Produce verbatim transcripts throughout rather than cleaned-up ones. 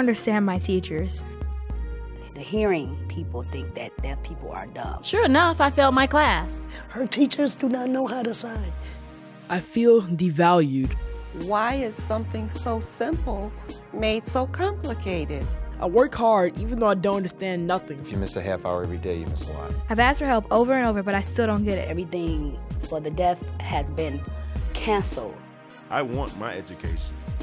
understand my teachers. The hearing people think that deaf people are dumb. Sure enough, I failed my class. Her teachers do not know how to sign. I feel devalued. Why is something so simple made so complicated? I work hard even though I don't understand nothing. If you miss a half hour every day, you miss a lot. I've asked for help over and over, but I still don't get it. Everything for the deaf has been canceled. I want my education.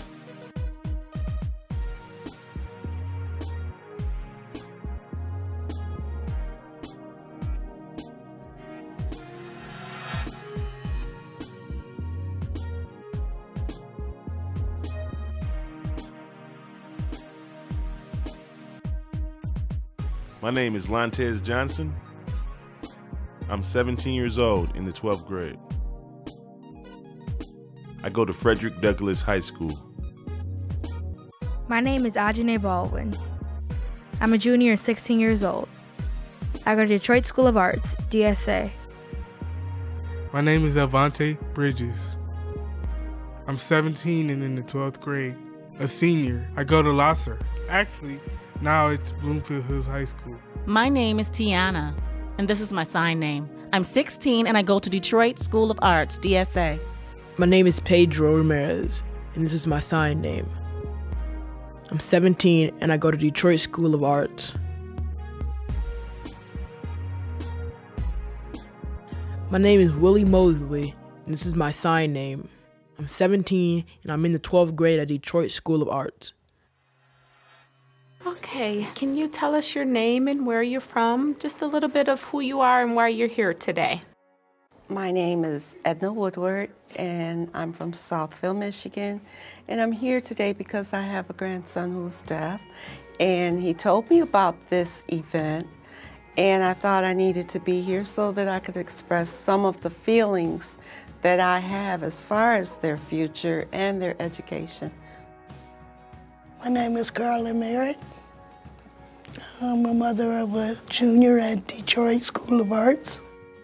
My name is Lontez Johnson. I'm seventeen years old in the twelfth grade. I go to Frederick Douglass High School. My name is Ajane Baldwin. I'm a junior and sixteen years old. I go to Detroit School of Arts, D S A. My name is Elvante Bridges. I'm seventeen and in the twelfth grade, a senior. I go to Lasser. Actually, now it's Bloomfield Hills High School. My name is Tiana, and this is my sign name. I'm sixteen and I go to Detroit School of Arts, D S A. My name is Pedro Ramirez, and this is my sign name. I'm seventeen and I go to Detroit School of Arts. My name is Willie Mosley, and this is my sign name. I'm seventeen and I'm in the twelfth grade at Detroit School of Arts. Okay, can you tell us your name and where you're from? Just a little bit of who you are and why you're here today. My name is Edna Woodward, and I'm from Southfield, Michigan. And I'm here today because I have a grandson who's deaf, and he told me about this event, and I thought I needed to be here so that I could express some of the feelings that I have as far as their future and their education. My name is Carla Merritt. I'm a mother of a junior at Detroit School of Arts.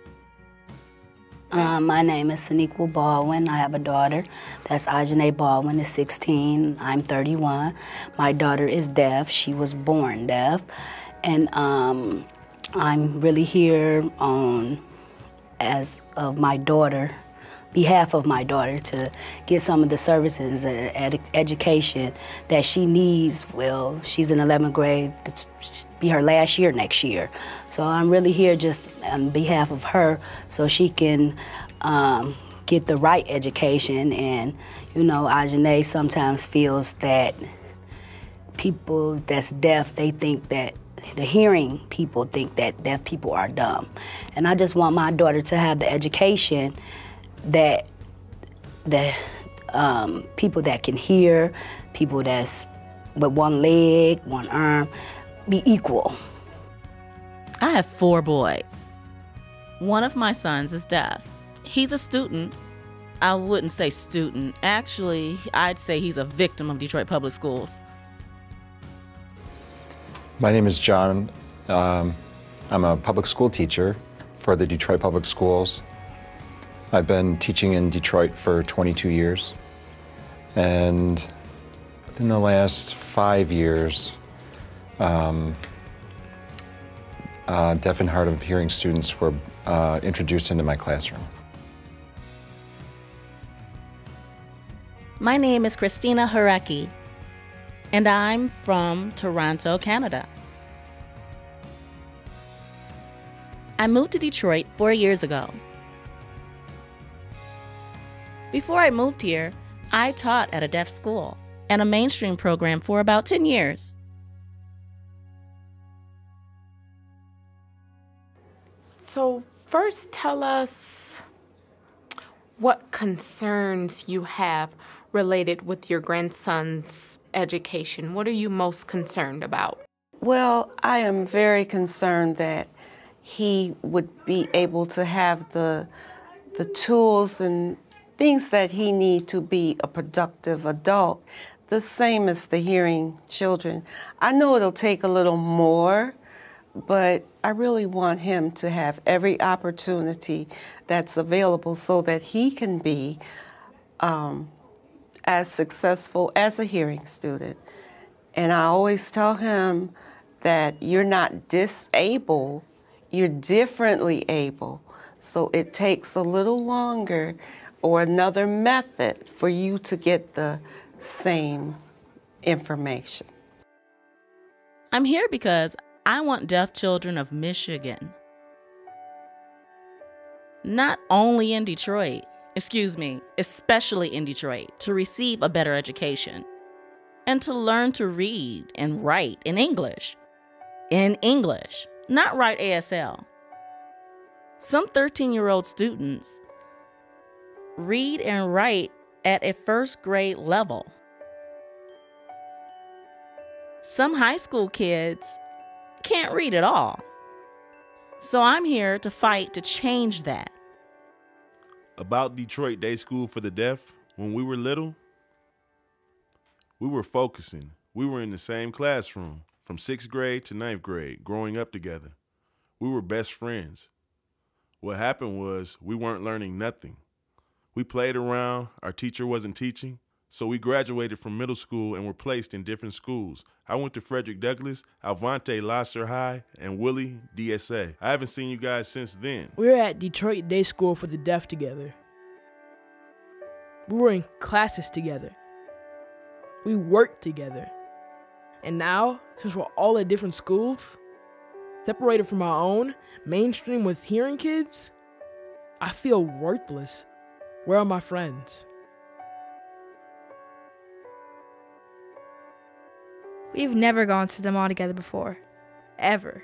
Uh, my name is Saniqua Baldwin. I have a daughter. That's Ajane Baldwin, is sixteen. I'm thirty-one. My daughter is deaf. She was born deaf. And um, I'm really here on, as of my daughter, behalf of my daughter, to get some of the services and ed education that she needs. Well, she's in eleventh grade. It's be her last year next year. So I'm really here just on behalf of her so she can um, get the right education. And, you know, Ajane sometimes feels that people that's deaf, they think that the hearing people think that deaf people are dumb. And I just want my daughter to have the education that the um, people that can hear, people that's with one leg, one arm, be equal. I have four boys. One of my sons is deaf. He's a student. I wouldn't say student. Actually, I'd say he's a victim of Detroit Public Schools. My name is John. Um, I'm a public school teacher for the Detroit Public Schools. I've been teaching in Detroit for twenty-two years, and in the last five years, um, uh, deaf and hard of hearing students were uh, introduced into my classroom. My name is Christina Haraki, and I'm from Toronto, Canada. I moved to Detroit four years ago. Before I moved here, I taught at a deaf school and a mainstream program for about ten years. So first tell us what concerns you have related with your grandson's education. What are you most concerned about? Well, I am very concerned that he would be able to have the, the tools and things that he needs to be a productive adult, the same as the hearing children. I know it'll take a little more, but I really want him to have every opportunity that's available so that he can be um, as successful as a hearing student. And I always tell him that you're not disabled, you're differently able. So it takes a little longer or another method for you to get the same information. I'm here because I want deaf children of Michigan, not only in Detroit, excuse me, especially in Detroit, to receive a better education and to learn to read and write in English. In English, not write A S L. Some thirteen-year-old students read and write at a first grade level. Some high school kids can't read at all. So I'm here to fight to change that. About Detroit Day School for the Deaf, when we were little, we were focusing. We were in the same classroom from sixth grade to ninth grade, growing up together. We were best friends. What happened was we weren't learning nothing. We played around, our teacher wasn't teaching, so we graduated from middle school and were placed in different schools. I went to Frederick Douglass, Alvante Lasser High, and Willie D S A. I haven't seen you guys since then. We were at Detroit Day School for the Deaf together. We were in classes together. We worked together. And now, since we're all at different schools, separated from our own, mainstream with hearing kids, I feel worthless. Where are my friends? We've never gone to the mall together before. Ever.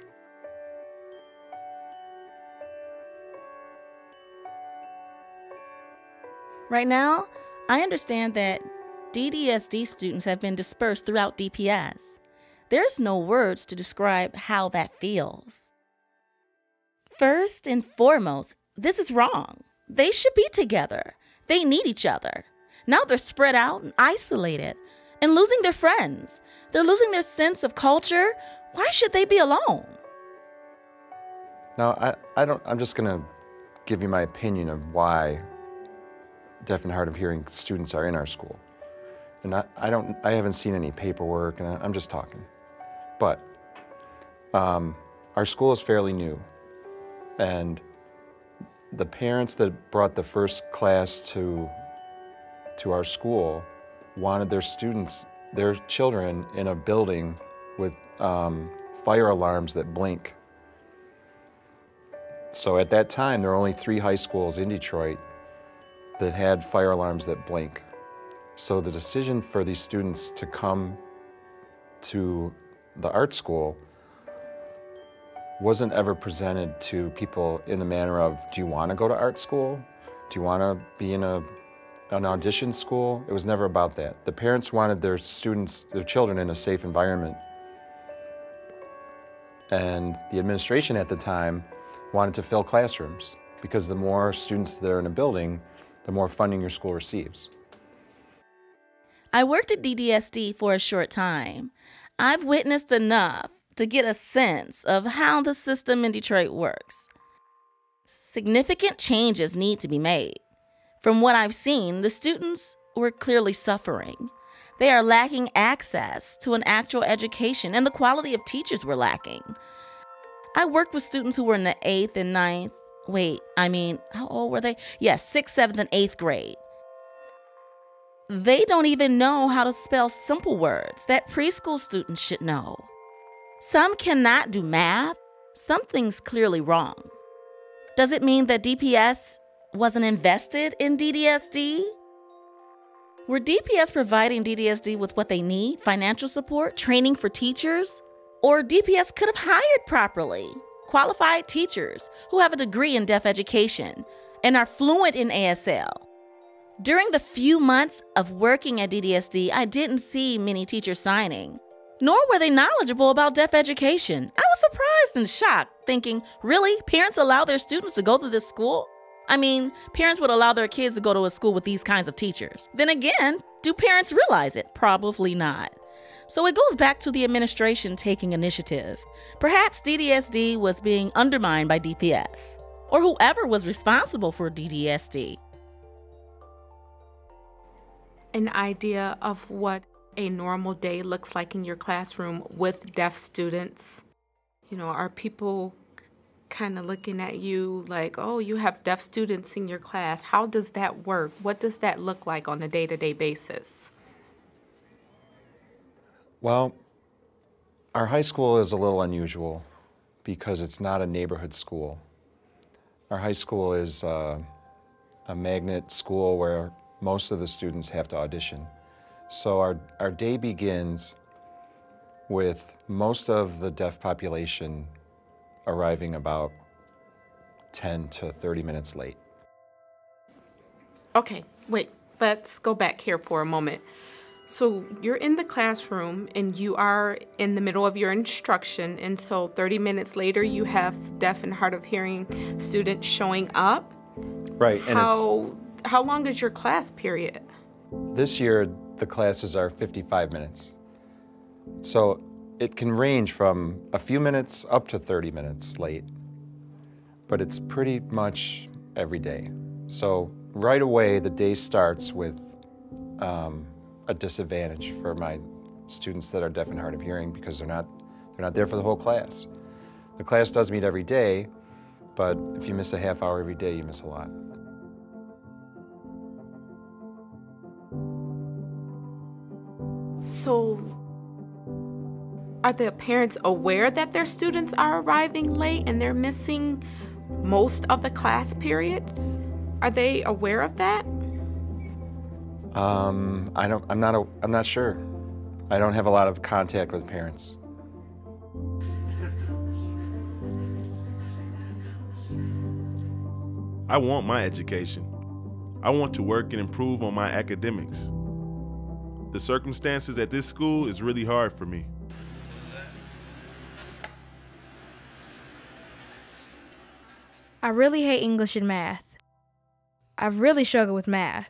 Right now, I understand that D D S D students have been dispersed throughout D P S. There's no words to describe how that feels. First and foremost, this is wrong. They should be together. They need each other. Now they're spread out and isolated and losing their friends. They're losing their sense of culture. Why should they be alone? Now, I, I don't, I'm just gonna give you my opinion of why deaf and hard of hearing students are in our school. And I, I don't, I haven't seen any paperwork, and I, I'm just talking. But um, our school is fairly new, and the parents that brought the first class to to our school wanted their students, their children, in a building with um, fire alarms that blink. So at that time, there were only three high schools in Detroit that had fire alarms that blink. So the decision for these students to come to the art school wasn't ever presented to people in the manner of, do you want to go to art school? Do you want to be in a, an audition school? It was never about that. The parents wanted their students, their children, in a safe environment. And the administration at the time wanted to fill classrooms, because the more students that are in a building, the more funding your school receives. I worked at D D S D for a short time. I've witnessed enough to get a sense of how the system in Detroit works. Significant changes need to be made. From what I've seen, the students were clearly suffering. They are lacking access to an actual education, and the quality of teachers were lacking. I worked with students who were in the eighth and ninth, wait, I mean, how old were they? Yes, sixth, seventh, and eighth grade. They don't even know how to spell simple words that preschool students should know. Some cannot do math. Something's clearly wrong. Does it mean that D P S wasn't invested in D D S D? Were D P S providing D D S D with what they need, financial support, training for teachers? Or D P S could have hired properly, qualified teachers who have a degree in deaf education and are fluent in A S L. During the few months of working at D D S D, I didn't see many teachers signing, nor were they knowledgeable about deaf education. I was surprised and shocked, thinking, really? Parents allow their students to go to this school? I mean, parents would allow their kids to go to a school with these kinds of teachers. Then again, do parents realize it? Probably not. So it goes back to the administration taking initiative. Perhaps D D S D was being undermined by D P S, or whoever was responsible for D D S D. An idea of what a normal day looks like in your classroom with deaf students? You know, are people kind of looking at you like, oh, you have deaf students in your class? How does that work? What does that look like on a day-to-day basis? Well, our high school is a little unusual because it's not a neighborhood school. Our high school is uh, a magnet school where most of the students have to audition. So our, our day begins with most of the deaf population arriving about ten to thirty minutes late. Okay, wait, let's go back here for a moment. So you're in the classroom and you are in the middle of your instruction, and so thirty minutes later you have deaf and hard of hearing students showing up? Right. And how, how long is your class period? This year the classes are fifty-five minutes. So it can range from a few minutes up to thirty minutes late, but it's pretty much every day. So right away the day starts with um, a disadvantage for my students that are deaf and hard of hearing because they're not, they're not there for the whole class. The class does meet every day, but if you miss a half hour every day, you miss a lot. So are the parents aware that their students are arriving late and they're missing most of the class period? Are they aware of that? Um, I don't, I'm not, a, I'm not sure. I don't have a lot of contact with parents. I want my education. I want to work and improve on my academics. The circumstances at this school is really hard for me. I really hate English and math. I really struggle with math.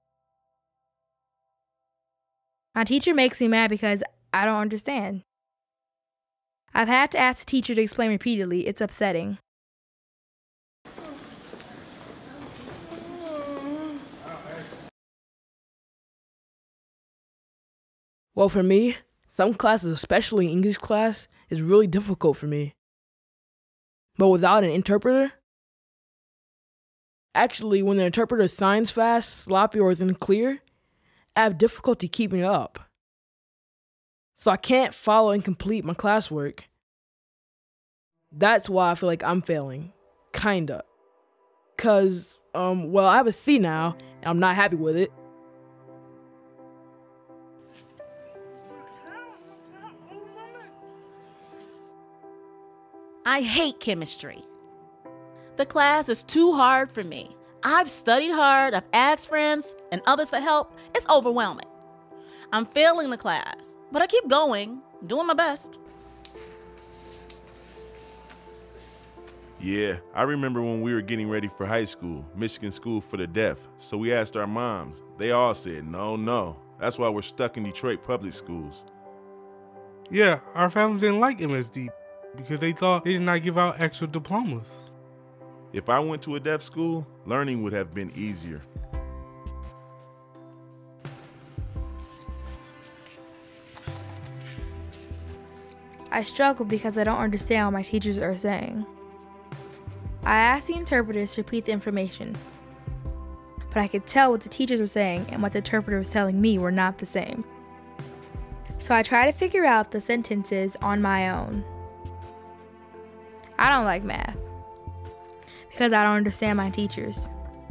My teacher makes me mad because I don't understand. I've had to ask the teacher to explain repeatedly. It's upsetting. Well, for me, some classes, especially English class, is really difficult for me. But without an interpreter, actually, when the interpreter signs fast, sloppy, or isn't clear, I have difficulty keeping up. So I can't follow and complete my classwork. That's why I feel like I'm failing. Kinda. Cause, um, well, I have a C now, and I'm not happy with it. I hate chemistry. The class is too hard for me. I've studied hard, I've asked friends and others for help. It's overwhelming. I'm failing the class, but I keep going, doing my best. Yeah, I remember when we were getting ready for high school, Michigan School for the Deaf. So we asked our moms. They all said, no, no. That's why we're stuck in Detroit public schools. Yeah, our families didn't like M S D because they thought they did not give out actual diplomas. If I went to a deaf school, learning would have been easier. I struggle because I don't understand what my teachers are saying. I asked the interpreters to repeat the information, but I could tell what the teachers were saying and what the interpreter was telling me were not the same. So I try to figure out the sentences on my own. I don't like math because I don't understand my teachers,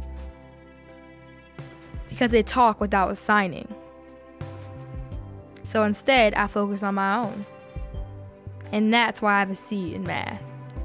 because they talk without signing. So instead, I focus on my own. And that's why I have a C in math.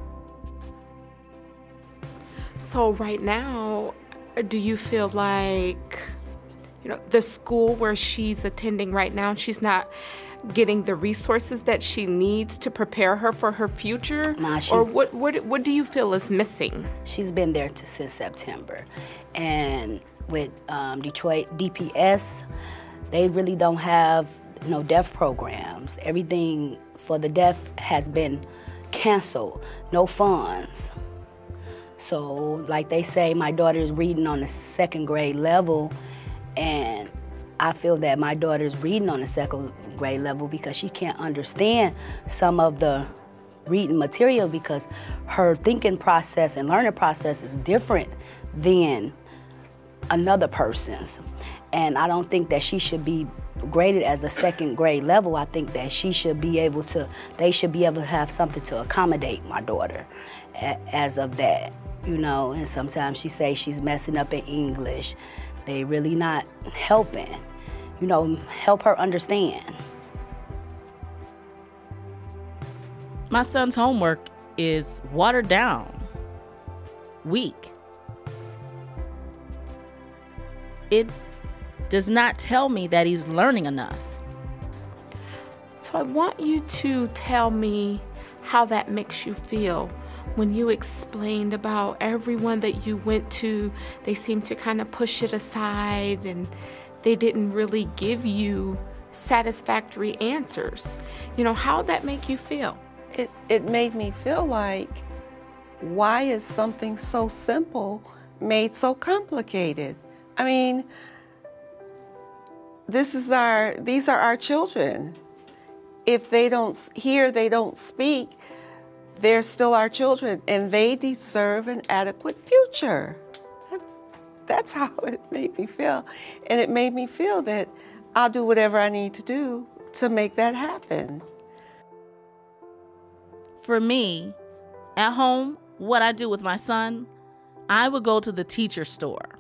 So right now, do you feel like, you know, the school where she's attending right now, she's not getting the resources that she needs to prepare her for her future? Nah, she's, or what, what, what do you feel is missing? She's been there to, since September. And with um, Detroit D P S, they really don't have no deaf programs. Everything for the deaf has been canceled, no funds. So like they say, my daughter is reading on the second grade level, and I feel that my daughter's reading on the second grade level because she can't understand some of the reading material because her thinking process and learning process is different than another person's. And I don't think that she should be graded as a second grade level. I think that she should be able to, they should be able to have something to accommodate my daughter as of that, you know. And sometimes she says she's messing up in English. They really not helping, you know, help her understand. My son's homework is watered down, weak. It does not tell me that he's learning enough. So I want you to tell me how that makes you feel when you explained about everyone that you went to. They seemed to kind of push it aside and they didn't really give you satisfactory answers. You know, how'd that make you feel? It, it made me feel like, why is something so simple made so complicated? I mean, this is our, these are our children. If they don't hear, they don't speak, they're still our children, and they deserve an adequate future. That's, that's how it made me feel. And it made me feel that I'll do whatever I need to do to make that happen. For me, at home, what I do with my son, I would go to the teacher store.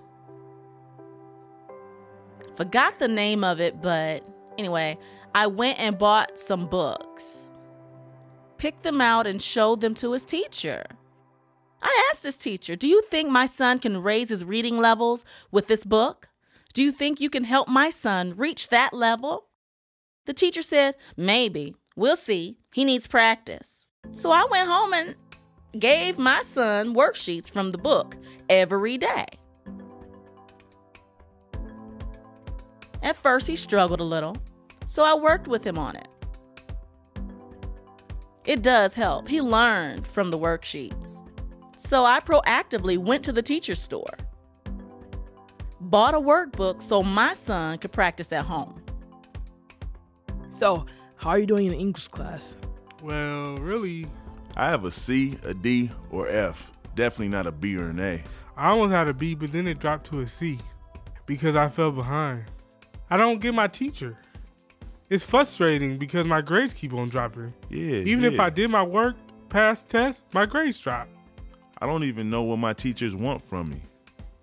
Forgot the name of it, but anyway, I went and bought some books. Picked them out and showed them to his teacher. I asked his teacher, do you think my son can raise his reading levels with this book? Do you think you can help my son reach that level? The teacher said, maybe. We'll see. He needs practice. So I went home and gave my son worksheets from the book every day. At first, he struggled a little, so I worked with him on it. It does help. He learned from the worksheets. So I proactively went to the teacher store, bought a workbook so my son could practice at home. So, how are you doing in English class? Well, really, I have a C, a D, or F. Definitely not a B or an A. I almost had a B, but then it dropped to a C because I fell behind. I don't get my teacher. It's frustrating because my grades keep on dropping. Yeah, Even yeah. if I did my work, passed tests, my grades drop. I don't even know what my teachers want from me.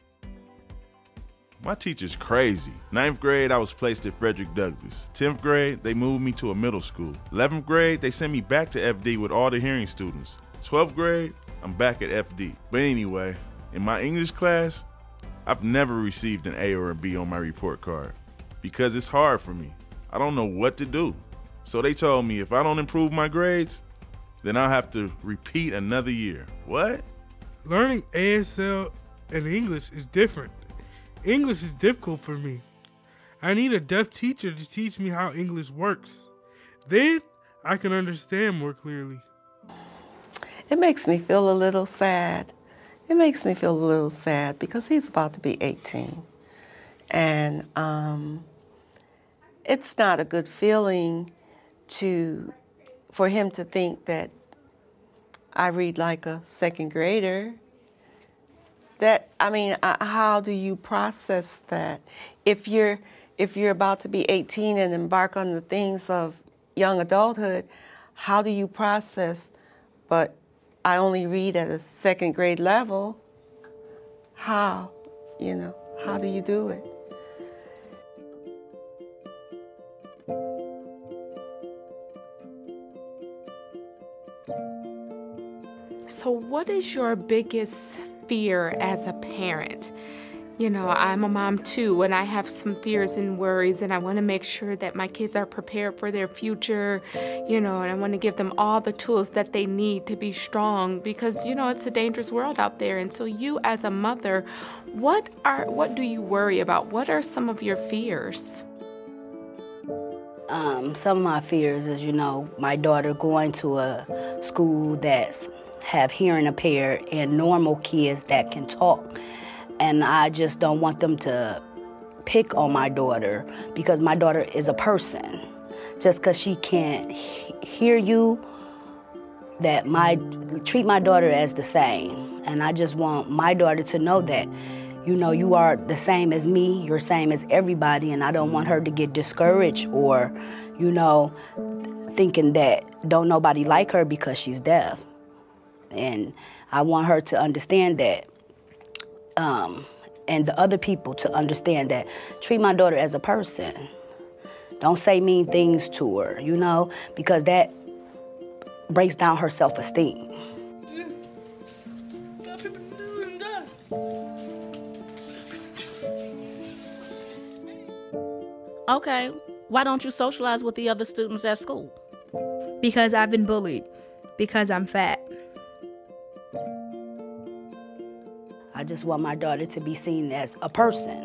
My teacher's crazy. Ninth grade, I was placed at Frederick Douglass. Tenth grade, they moved me to a middle school. Eleventh grade, they sent me back to F D with all the hearing students. Twelfth grade, I'm back at F D. But anyway, in my English class, I've never received an A or a B on my report card because it's hard for me. I don't know what to do. So they told me if I don't improve my grades, then I'll have to repeat another year. What? Learning A S L and English is different. English is difficult for me. I need a deaf teacher to teach me how English works. Then I can understand more clearly. It makes me feel a little sad. It makes me feel a little sad because he's about to be eighteen. And um, it's not a good feeling to, for him to think that I read like a second grader. That, I mean, uh, how do you process that? If you're, if you're about to be eighteen and embark on the things of young adulthood, how do you process, but I only read at a second grade level? How, you know, how do you do it? So what is your biggest fear as a parent? You know, I'm a mom too, and I have some fears and worries, and I want to make sure that my kids are prepared for their future, you know, and I want to give them all the tools that they need to be strong because, you know, it's a dangerous world out there. And so you as a mother, what are what do you worry about? What are some of your fears? Um, some of my fears is, you know, my daughter going to a school that's have hearing impaired and normal kids that can talk. And I just don't want them to pick on my daughter because my daughter is a person. Just because she can't he- hear you, that my treat my daughter as the same. And I just want my daughter to know that, you know, you are the same as me, you're the same as everybody, and I don't want her to get discouraged or, you know, thinking that don't nobody like her because she's deaf. And I want her to understand that, um, and the other people to understand that, treat my daughter as a person. Don't say mean things to her, you know, because that breaks down her self-esteem. Okay, why don't you socialize with the other students at school? Because I've been bullied. Because I'm fat. I just want my daughter to be seen as a person.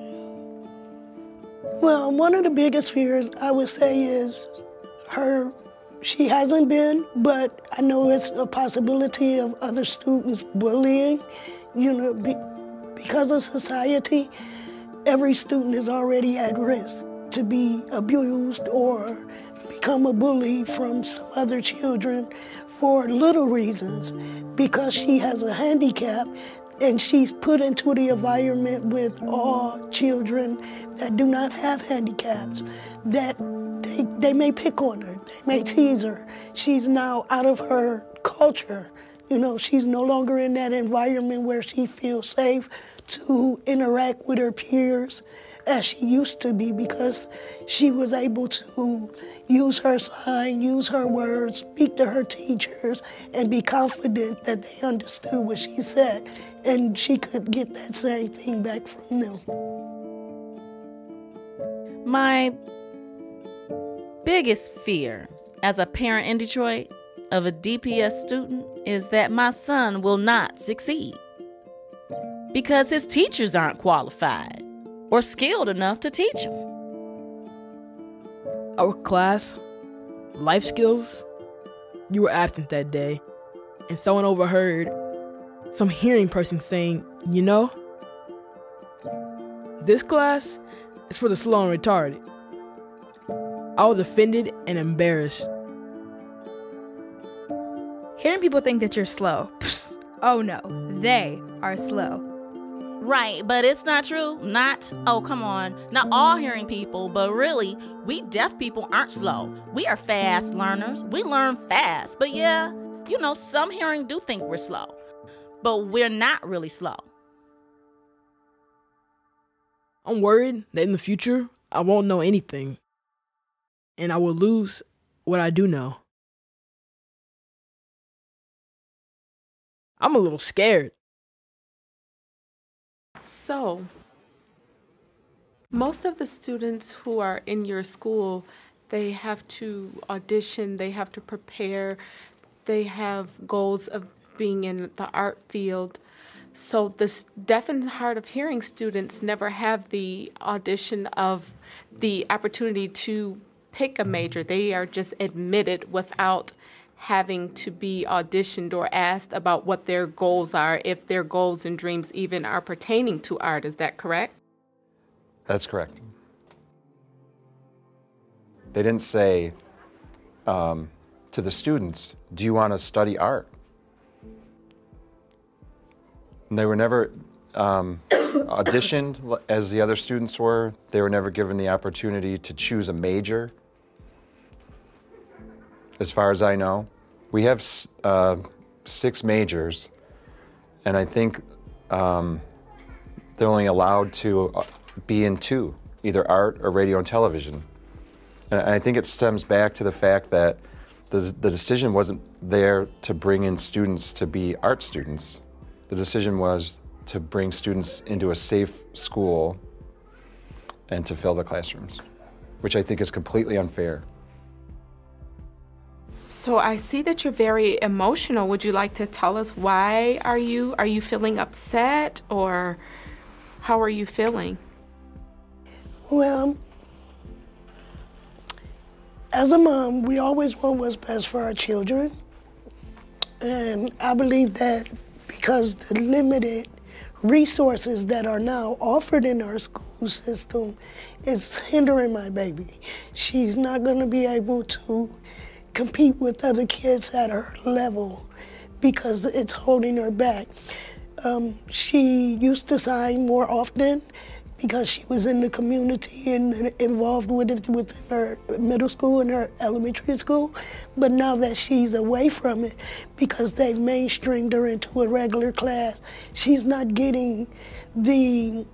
Well, one of the biggest fears I would say is her, she hasn't been, but I know it's a possibility of other students bullying. You know, be, because of society, every student is already at risk to be abused or become a bully from some other children for little reasons. Because she has a handicap and she's put into the environment with all children that do not have handicaps, that they, they may pick on her, they may tease her. She's now out of her culture. You know, she's no longer in that environment where she feels safe to interact with her peers as she used to be, because she was able to use her sign, use her words, speak to her teachers, and be confident that they understood what she said, and she could get that same thing back from them. My biggest fear as a parent in Detroit of a D P S student is that my son will not succeed because his teachers aren't qualified or skilled enough to teach him. Our class, life skills, you were absent that day, and someone overheard some hearing person saying, you know, this class is for the slow and retarded. I was offended and embarrassed. Hearing people think that you're slow. Psst. Oh no, they are slow. Right, but it's not true. Not, oh, come on. Not all hearing people, but really, we deaf people aren't slow. We are fast learners. We learn fast. But yeah, you know, some hearing do think we're slow. But we're not really slow. I'm worried that in the future, I won't know anything. And I will lose what I do know. I'm a little scared. So, most of the students who are in your school, they have to audition, they have to prepare, they have goals of being in the art field. So the deaf and hard of hearing students never have the audition of the opportunity to pick a major. They are just admitted without having to be auditioned or asked about what their goals are, if their goals and dreams even are pertaining to art. Is that correct? That's correct. They didn't say um, to the students, do you want to study art? And they were never um, auditioned as the other students were. They were never given the opportunity to choose a major. As far as I know, we have uh, six majors, and I think um, they're only allowed to be in two, either art or radio and television. And I think it stems back to the fact that the, the decision wasn't there to bring in students to be art students. The decision was to bring students into a safe school and to fill the classrooms, which I think is completely unfair. So I see that you're very emotional. Would you like to tell us why are you? Are you feeling upset, or how are you feeling? Well, as a mom, we always want what's best for our children. And I believe that because the limited resources that are now offered in our schools school system is hindering my baby. She's not going to be able to compete with other kids at her level because it's holding her back. Um, she used to sign more often because she was in the community and involved with it within her middle school and her elementary school. But now that she's away from it, because they've mainstreamed her into a regular class, she's not getting the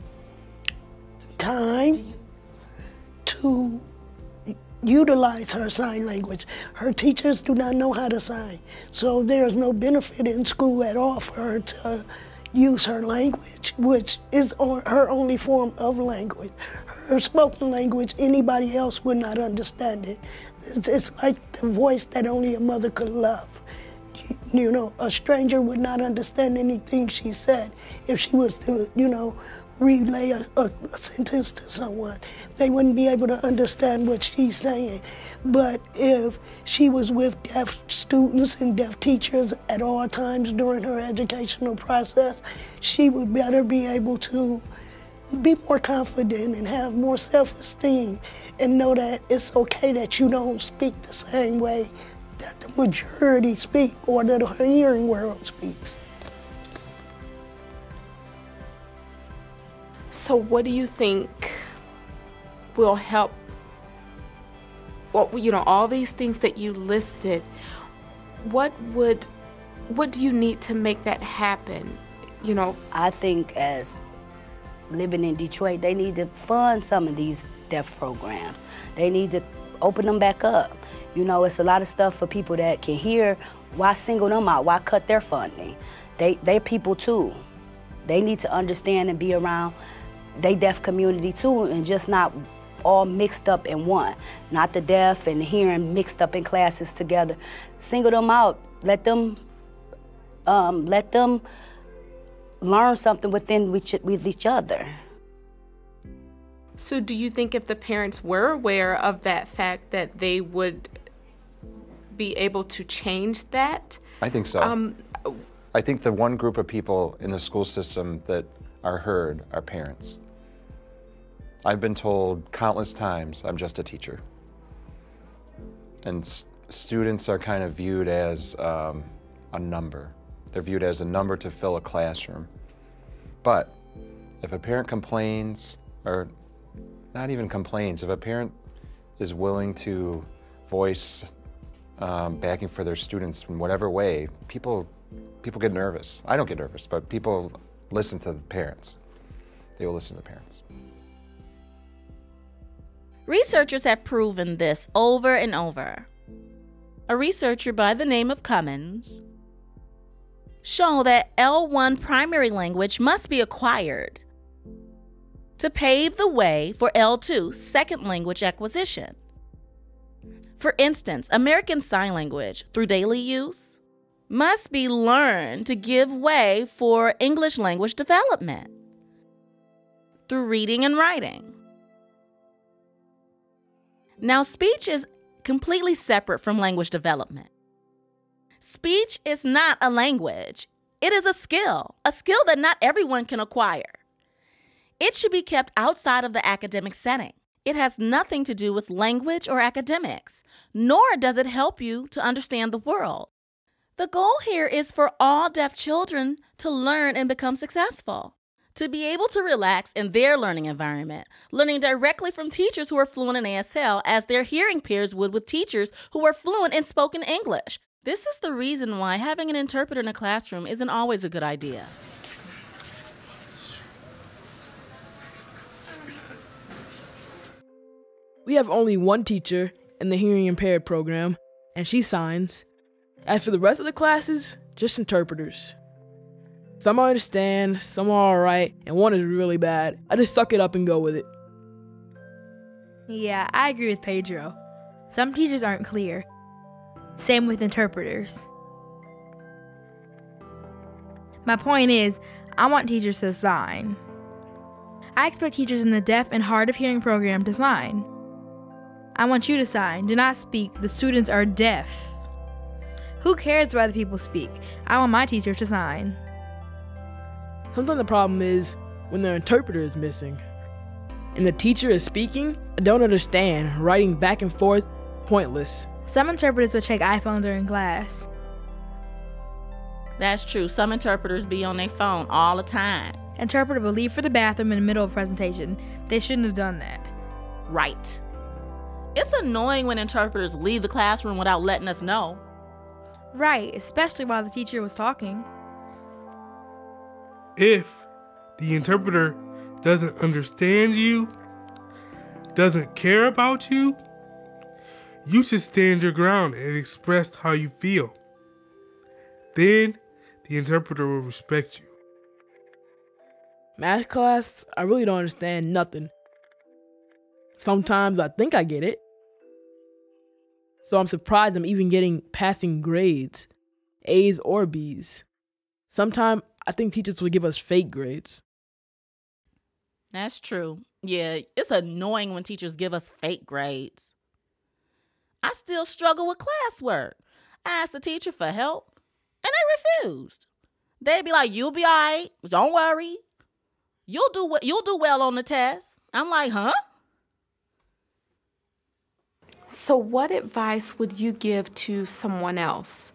time to utilize her sign language. Her teachers do not know how to sign, so there's no benefit in school at all for her to use her language, which is on her only form of language. Her spoken language, anybody else would not understand it. It's, it's like the voice that only a mother could love. You know, a stranger would not understand anything she said if she was to, you know, relay a, a, a sentence to someone. They wouldn't be able to understand what she's saying. But if she was with deaf students and deaf teachers at all times during her educational process, she would better be able to be more confident and have more self-esteem and know that it's okay that you don't speak the same way that the majority speak or that the hearing world speaks. So what do you think will help, well, you know, all these things that you listed, what would, what do you need to make that happen, you know? I think as living in Detroit, they need to fund some of these deaf programs. They need to open them back up. You know, it's a lot of stuff for people that can hear. Why single them out? Why cut their funding? They, they're people too. They need to understand and be around they deaf community too, and just not all mixed up in one. Not the deaf and the hearing mixed up in classes together. Single them out. Let them, um, let them learn something within with, with each other. So do you think if the parents were aware of that fact that they would be able to change that? I think so. Um, I think the one group of people in the school system that are heard are parents. I've been told countless times I'm just a teacher. And s students are kind of viewed as um, a number. They're viewed as a number to fill a classroom. But if a parent complains, or not even complains, if a parent is willing to voice um, backing for their students in whatever way, people, people get nervous. I don't get nervous, but people listen to the parents. They will listen to the parents. Researchers have proven this over and over. A researcher by the name of Cummins showed that L one primary language must be acquired to pave the way for L two second language acquisition. For instance, American Sign Language, through daily use, must be learned to give way for English language development through reading and writing. Now, speech is completely separate from language development. Speech is not a language. It is a skill, a skill that not everyone can acquire. It should be kept outside of the academic setting. It has nothing to do with language or academics, nor does it help you to understand the world. The goal here is for all deaf children to learn and become successful, to be able to relax in their learning environment, learning directly from teachers who are fluent in A S L as their hearing peers would with teachers who are fluent in spoken English. This is the reason why having an interpreter in a classroom isn't always a good idea. We have only one teacher in the hearing impaired program, and she signs. As for the rest of the classes, just interpreters. Some I understand, some are alright, and one is really bad. I just suck it up and go with it. Yeah, I agree with Pedro. Some teachers aren't clear. Same with interpreters. My point is, I want teachers to sign. I expect teachers in the deaf and hard of hearing program to sign. I want you to sign. Do not speak. The students are deaf. Who cares whether people speak? I want my teacher to sign. Sometimes the problem is when their interpreter is missing. and the teacher is speaking, I don't understand. Writing back and forth, pointless. Some interpreters would check iPhone during class. That's true. Some interpreters be on their phone all the time. Interpreter would leave for the bathroom in the middle of presentation. They shouldn't have done that. Right. It's annoying when interpreters leave the classroom without letting us know. Right, especially while the teacher was talking. If the interpreter doesn't understand you, doesn't care about you, you should stand your ground and express how you feel. Then the interpreter will respect you. Math class, I really don't understand nothing. Sometimes I think I get it. So I'm surprised I'm even getting passing grades, A's or B's. Sometimes I think teachers would give us fake grades. That's true. Yeah, it's annoying when teachers give us fake grades. I still struggle with classwork. I asked the teacher for help, and they refused. They'd be like, "You'll be all right. Don't worry. You'll do you'll do well on the test." I'm like, huh? So what advice would you give to someone else?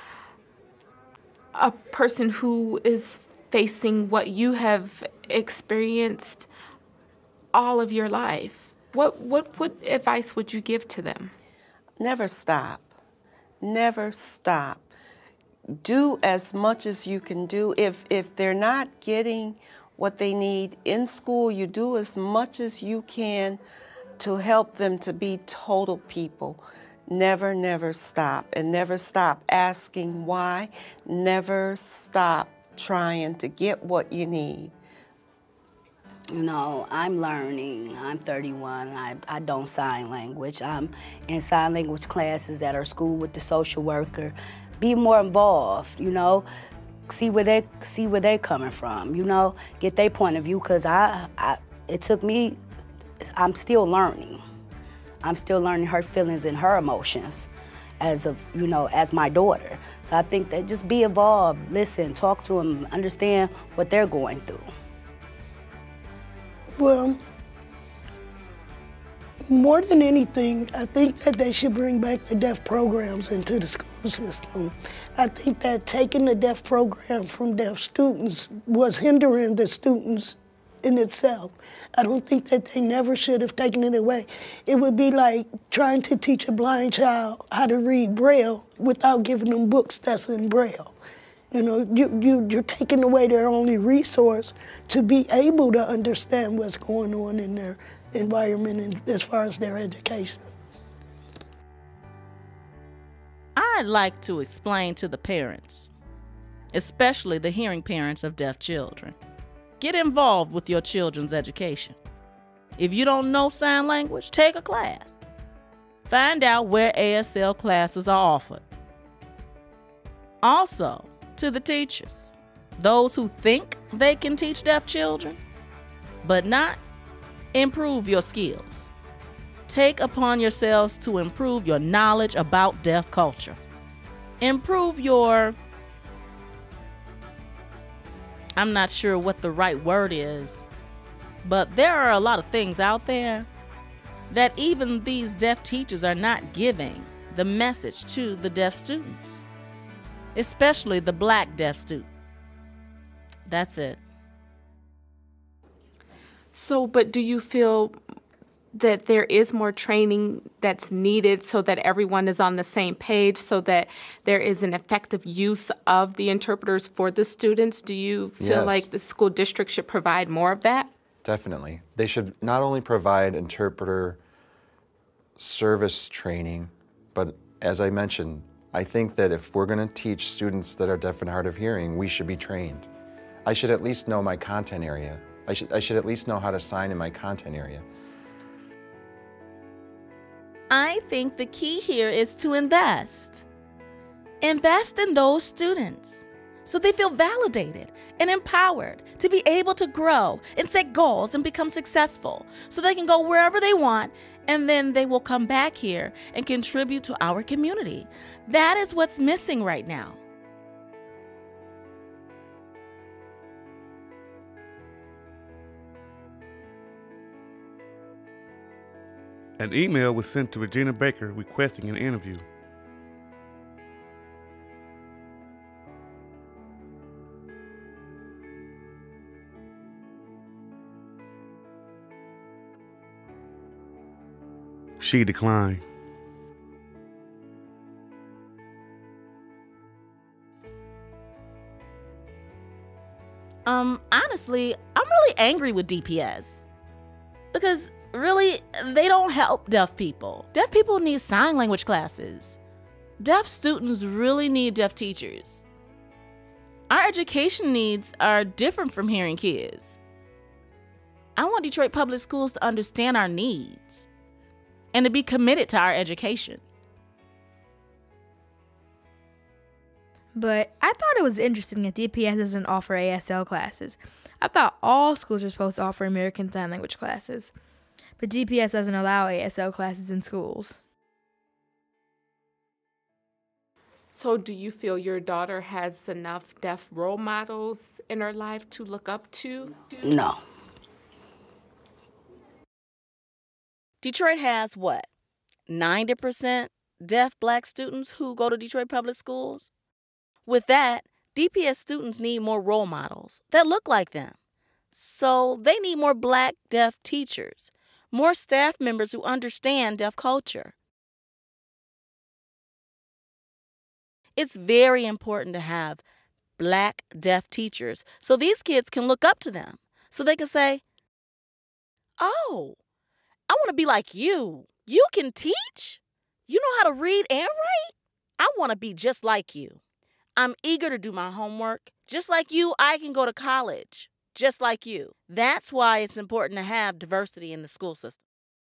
A person who is facing what you have experienced all of your life. What what what advice would you give to them? Never stop. Never stop. Do as much as you can do. If if they're not getting what they need in school, you do as much as you can to help them to be total people. Never, never stop. And never stop asking why. Never stop trying to get what you need. You know, I'm learning. I'm thirty-one. I, I don't sign language. I'm in sign language classes at our school with the social worker. Be more involved, you know. See where they see where they're coming from, you know. Get their point of view, because I, I, it took me, I'm still learning. I'm still learning her feelings and her emotions as of, you know, as my daughter. So I think that just be involved, listen, talk to them, understand what they're going through. Well, more than anything, I think that they should bring back the deaf programs into the school system. I think that taking the deaf program from deaf students was hindering the students in itself. I don't think that they never should have taken it away. It would be like trying to teach a blind child how to read Braille without giving them books that's in Braille. You know, you, you, you're taking away their only resource to be able to understand what's going on in their environment and as far as their education. I'd like to explain to the parents, especially the hearing parents of deaf children. Get involved with your children's education. If you don't know sign language, take a class. Find out where A S L classes are offered. Also, to the teachers, those who think they can teach deaf children, but not, improve your skills. Take upon yourselves to improve your knowledge about deaf culture. Improve your, I'm not sure what the right word is, but there are a lot of things out there that even these deaf teachers are not giving the message to the deaf students, especially the black deaf student. That's it. So, but do you feel that there is more training that's needed so that everyone is on the same page, so that there is an effective use of the interpreters for the students? Do you feel Yes. like the school district should provide more of that? Definitely. They should not only provide interpreter service training, but as I mentioned, I think that if we're going to teach students that are deaf and hard of hearing, we should be trained. I should at least know my content area. I should, I should at least know how to sign in my content area. I think the key here is to invest. Invest in those students so they feel validated and empowered to be able to grow and set goals and become successful so they can go wherever they want, and then they will come back here and contribute to our community. That is what's missing right now. An email was sent to Regina Baker requesting an interview. She declined. Um, honestly, I'm really angry with D P S. Because, really, they don't help deaf people. Deaf people need sign language classes. Deaf students really need deaf teachers. Our education needs are different from hearing kids. I want Detroit Public Schools to understand our needs and to be committed to our education. But I thought it was interesting that D P S doesn't offer A S L classes. I thought all schools are supposed to offer American Sign Language classes. But D P S doesn't allow A S L classes in schools. So do you feel your daughter has enough deaf role models in her life to look up to? No. Detroit has what? ninety percent deaf black students who go to Detroit Public Schools? With that, D P S students need more role models that look like them. So they need more black deaf teachers, more staff members who understand deaf culture. It's very important to have black deaf teachers so these kids can look up to them, so they can say, oh, I want to be like you. You can teach? You know how to read and write? I want to be just like you. I'm eager to do my homework. Just like you, I can go to college. Just like you. That's why it's important to have diversity in the school system.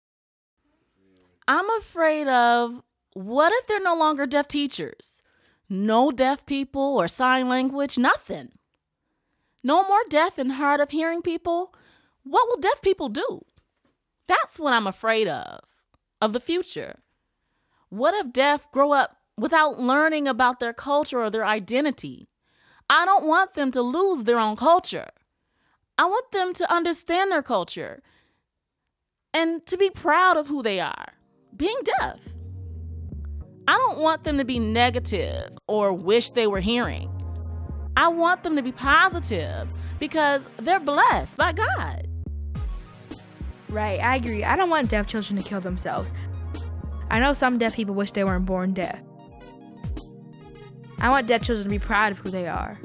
I'm afraid of, what if they're no longer deaf teachers? No deaf people or sign language, nothing. No more deaf and hard of hearing people. What will deaf people do? That's what I'm afraid of, of the future. What if deaf grow up without learning about their culture or their identity? I don't want them to lose their own culture. I want them to understand their culture and to be proud of who they are, being deaf. I don't want them to be negative or wish they were hearing. I want them to be positive because they're blessed by God. Right, I agree. I don't want deaf children to kill themselves. I know some deaf people wish they weren't born deaf. I want deaf children to be proud of who they are.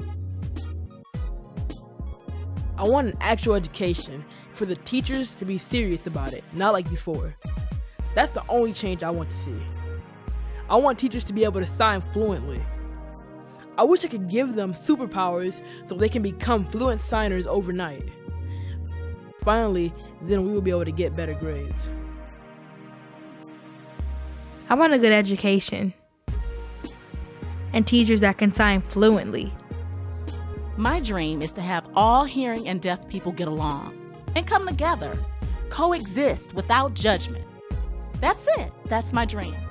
I want an actual education for the teachers to be serious about it, not like before. That's the only change I want to see. I want teachers to be able to sign fluently. I wish I could give them superpowers so they can become fluent signers overnight. Finally, then we will be able to get better grades. I want a good education and teachers that can sign fluently. My dream is to have all hearing and deaf people get along and come together, coexist without judgment. That's it. That's my dream.